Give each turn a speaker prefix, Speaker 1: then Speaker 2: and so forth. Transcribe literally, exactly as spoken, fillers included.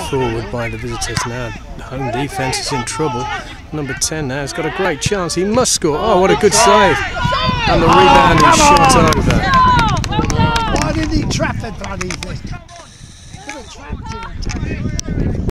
Speaker 1: forward by the visitors now. Home defence is in trouble. Number ten now has got a great chance. He must score. Oh, what a good save. And the rebound is shot over.
Speaker 2: Why did he trap the bloody thing?